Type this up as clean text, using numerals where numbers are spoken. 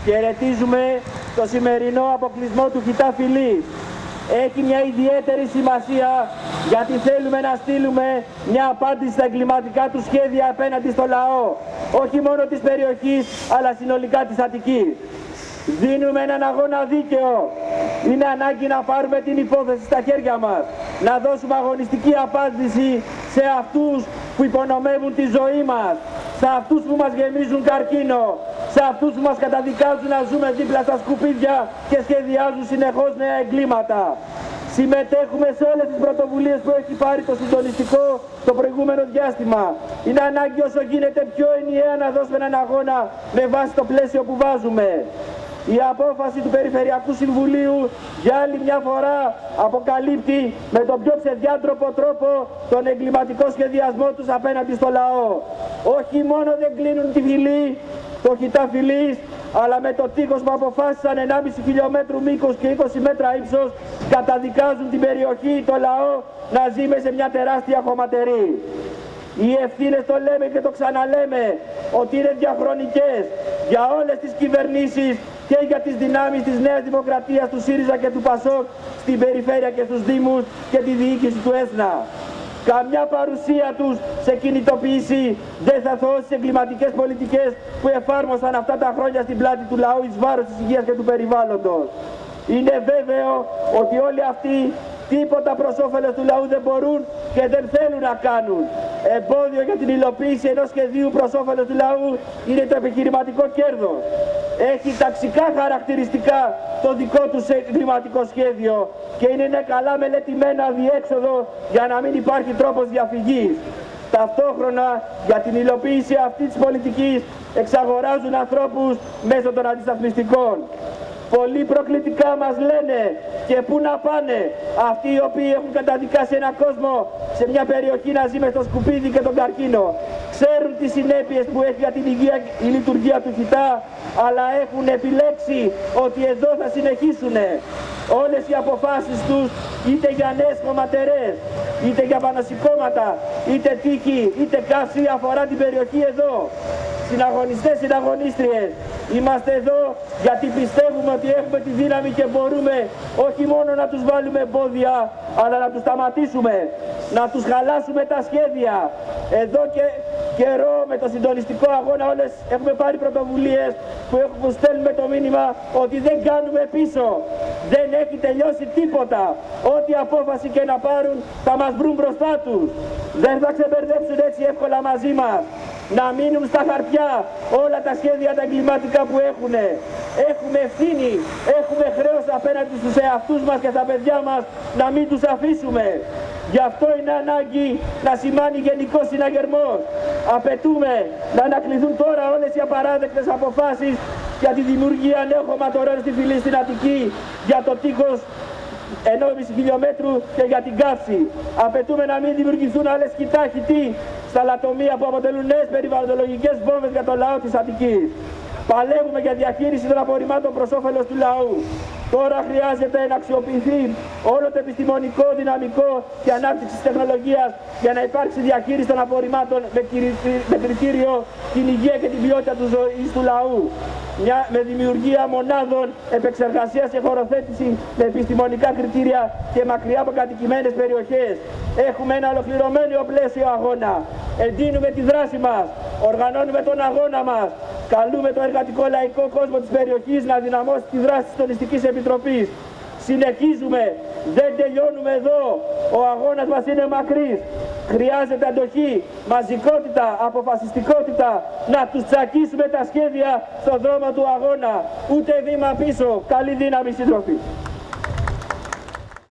Χαιρετίζουμε το σημερινό αποκλεισμό του Χιτά Φιλής. Έχει μια ιδιαίτερη σημασία γιατί θέλουμε να στείλουμε μια απάντηση στα εγκληματικά του σχέδια απέναντι στο λαό, όχι μόνο της περιοχής αλλά συνολικά της Αττικής. Δίνουμε έναν αγώνα δίκαιο. Είναι ανάγκη να πάρουμε την υπόθεση στα χέρια μας, να δώσουμε αγωνιστική απάντηση σε αυτούς που υπονομεύουν τη ζωή μας, σε αυτούς που μας γεμίζουν καρκίνο, σε αυτούς που μας καταδικάζουν να ζούμε δίπλα στα σκουπίδια και σχεδιάζουν συνεχώς νέα εγκλήματα. Συμμετέχουμε σε όλες τις πρωτοβουλίες που έχει πάρει το συντονιστικό το προηγούμενο διάστημα. Είναι ανάγκη όσο γίνεται πιο ενιαία να δώσουμε έναν αγώνα με βάση το πλαίσιο που βάζουμε. Η απόφαση του Περιφερειακού Συμβουλίου για άλλη μια φορά αποκαλύπτει με τον πιο ψευδιάντροπο τρόπο τον εγκληματικό σχεδιασμό τους απέναντι στο λαό. Όχι μόνο δεν κλείνουν τη φυλή, το Χιτά Φιλής, αλλά με το τείχος που αποφάσισαν 1,5 χιλιόμετρου μήκος και 20 μέτρα ύψος καταδικάζουν την περιοχή, το λαό, να ζει με σε μια τεράστια χωματερή. Οι ευθύνες, το λέμε και το ξαναλέμε, ότι είναι διαχρονικές για όλες τις κυβερνήσεις και για τις δυνάμεις της Νέας Δημοκρατίας, του ΣΥΡΙΖΑ και του ΠΑΣΟΚ στην περιφέρεια και στους Δήμους και τη διοίκηση του ΕΣΝΑ. Καμιά παρουσία τους σε κινητοποίηση δεν θα θώσει τις εγκληματικές πολιτικές που εφάρμοσαν αυτά τα χρόνια στην πλάτη του λαού εις βάρος της υγείας και του περιβάλλοντος. Είναι βέβαιο ότι όλοι αυτοί τίποτα προς όφελος του λαού δεν μπορούν και δεν θέλουν να κάνουν. Εμπόδιο για την υλοποίηση ενός σχεδίου προς όφελος του λαού είναι το επιχειρηματικό κέρδος. Έχει ταξικά χαρακτηριστικά το δικό τους εγκληματικό σχέδιο και είναι ένα καλά μελετημένο αδιέξοδο για να μην υπάρχει τρόπος διαφυγής. Ταυτόχρονα για την υλοποίηση αυτής της πολιτικής εξαγοράζουν ανθρώπους μέσω των αντισταθμιστικών. Πολύ προκλητικά μας λένε και πού να πάνε αυτοί οι οποίοι έχουν καταδικάσει έναν κόσμο σε μια περιοχή να ζει με το σκουπίδι και τον καρκίνο. Ξέρουν τις συνέπειες που έχει για την υγεία η λειτουργία του Χιτά, αλλά έχουν επιλέξει ότι εδώ θα συνεχίσουν. Όλες οι αποφάσεις τους, είτε για νέες χωματερές, είτε για πανασηκώματα, είτε τύχη, είτε καύση, αφορά την περιοχή εδώ. Συναγωνιστές, συναγωνίστριες, είμαστε εδώ γιατί πιστεύουμε ότι έχουμε τη δύναμη και μπορούμε όχι μόνο να τους βάλουμε εμπόδια, αλλά να τους σταματήσουμε, να τους χαλάσουμε τα σχέδια. Εδώ και καιρό με το συντονιστικό αγώνα όλες έχουμε πάρει πρωτοβουλίες που στέλνουμε το μήνυμα ότι δεν κάνουμε πίσω. Δεν έχει τελειώσει τίποτα. Ό,τι απόφαση και να πάρουν θα μας βρουν μπροστά τους. Δεν θα ξεμπερδέψουν έτσι εύκολα μαζί μας. Να μείνουν στα χαρτιά όλα τα σχέδια τα εγκληματικά που έχουν. Έχουμε ευθύνη, έχουμε χρέος απέναντι στους εαυτούς μας και στα παιδιά μας να μην τους αφήσουμε. Γι' αυτό είναι ανάγκη να σημάνει γενικός συναγερμός. Απαιτούμε να ανακληθούν τώρα όλες οι απαράδεκτες αποφάσεις για τη δημιουργία νέων χωματορών στη φυλή στην Αττική, για το τείχος 1,5 χιλιόμετρου και για την καύση. Απαιτούμε να μην δημιουργηθούν άλλες Χιτά-Χιτοί στα λατομεία που αποτελούν νέες περιβαλλοντολογικές βόμβες για το λαό της Αττικής. Παλεύουμε για διαχείριση των απορριμμάτων προς όφελος του λαού. Τώρα χρειάζεται να αξιοποιηθεί όλο το επιστημονικό δυναμικό και ανάπτυξη της τεχνολογίας για να υπάρξει διαχείριση των απορριμμάτων με κριτήριο την υγεία και την ποιότητα του ζωής του λαού. Με δημιουργία μονάδων επεξεργασίας και χωροθέτηση με επιστημονικά κριτήρια και μακριά από κατοικημένες περιοχές. Έχουμε ένα ολοκληρωμένο πλαίσιο αγώνα. Εντείνουμε τη δράση μας, οργανώνουμε τον αγώνα μας. Καλούμε το εργατικό λαϊκό κόσμο της περιοχής να δυναμώσει τη δράση της Συντονιστικής Επιτροπής. Συνεχίζουμε, δεν τελειώνουμε εδώ. Ο αγώνας μας είναι μακρύς. Χρειάζεται αντοχή, μαζικότητα, αποφασιστικότητα, να τους τσακίσουμε τα σχέδια στον δρόμο του αγώνα. Ούτε βήμα πίσω. Καλή δύναμη, σύντροφοι.